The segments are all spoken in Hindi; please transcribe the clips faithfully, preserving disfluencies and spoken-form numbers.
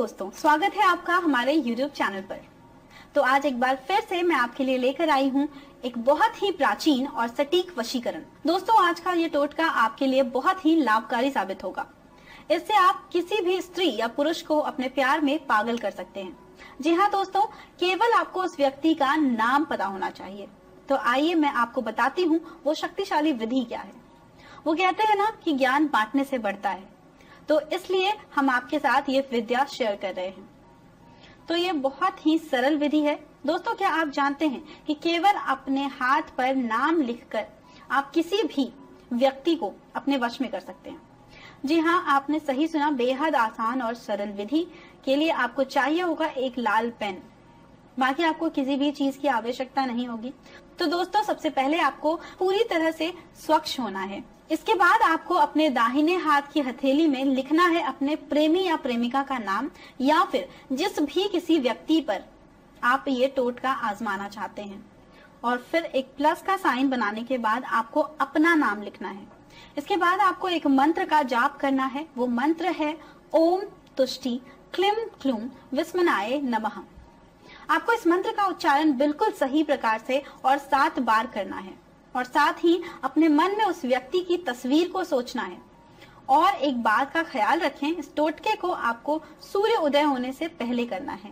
दोस्तों, स्वागत है आपका हमारे यूट्यूब चैनल पर। तो आज एक बार फिर से मैं आपके लिए लेकर आई हूँ एक बहुत ही प्राचीन और सटीक वशीकरण। दोस्तों, आज का ये टोटका आपके लिए बहुत ही लाभकारी साबित होगा। इससे आप किसी भी स्त्री या पुरुष को अपने प्यार में पागल कर सकते हैं। जी हाँ दोस्तों, केवल आपको उस व्यक्ति का नाम पता होना चाहिए। तो आइए मैं आपको बताती हूँ वो शक्तिशाली विधि क्या है। वो कहते हैं ना कि ज्ञान बांटने से बढ़ता है, तो इसलिए हम आपके साथ ये विद्या शेयर कर रहे हैं। तो ये बहुत ही सरल विधि है। दोस्तों, क्या आप जानते हैं कि केवल अपने हाथ पर नाम लिखकर आप किसी भी व्यक्ति को अपने वश में कर सकते हैं। जी हाँ, आपने सही सुना, बेहद आसान और सरल विधि के लिए आपको चाहिए होगा एक लाल पेन। बाकी आपको किसी भी चीज की आवश्यकता नहीं होगी। तो दोस्तों, सबसे पहले आपको पूरी तरह से स्वच्छ होना है। इसके बाद आपको अपने दाहिने हाथ की हथेली में लिखना है अपने प्रेमी या प्रेमिका का नाम, या फिर जिस भी किसी व्यक्ति पर आप ये टोटका आजमाना चाहते हैं। और फिर एक प्लस का साइन बनाने के बाद आपको अपना नाम लिखना है। इसके बाद आपको एक मंत्र का जाप करना है। वो मंत्र है ओम तुष्टि क्लीम क्लूम विस्मनाय नमः। आपको इस मंत्र का उच्चारण बिल्कुल सही प्रकार से और सात बार करना है, और साथ ही अपने मन में उस व्यक्ति की तस्वीर को सोचना है। और एक बात का ख्याल रखें, इस टोटके को आपको सूर्य उदय होने से पहले करना है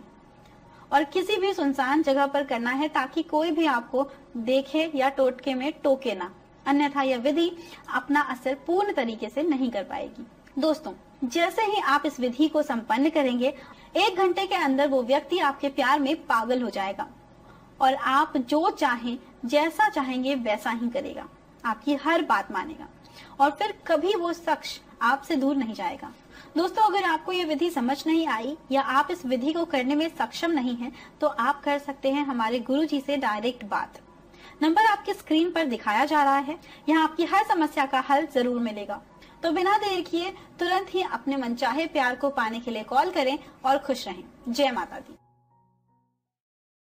और किसी भी सुनसान जगह पर करना है, ताकि कोई भी आपको देखे या टोटके में टोके ना, अन्यथा यह विधि अपना असर पूर्ण तरीके से नहीं कर पाएगी। दोस्तों, जैसे ही आप इस विधि को संपन्न करेंगे, एक घंटे के अंदर वो व्यक्ति आपके प्यार में पागल हो जाएगा और आप जो चाहें, जैसा चाहेंगे वैसा ही करेगा, आपकी हर बात मानेगा और फिर कभी वो शख्स आपसे दूर नहीं जाएगा। दोस्तों, अगर आपको ये विधि समझ नहीं आई या आप इस विधि को करने में सक्षम नहीं हैं, तो आप कर सकते हैं हमारे गुरुजी से डायरेक्ट बात। नंबर आपकी स्क्रीन पर दिखाया जा रहा है। यहाँ आपकी हर समस्या का हल जरूर मिलेगा। तो बिना देर किए तुरंत ही अपने मनचाहे प्यार को पाने के लिए कॉल करें और खुश रहें। जय माता दी।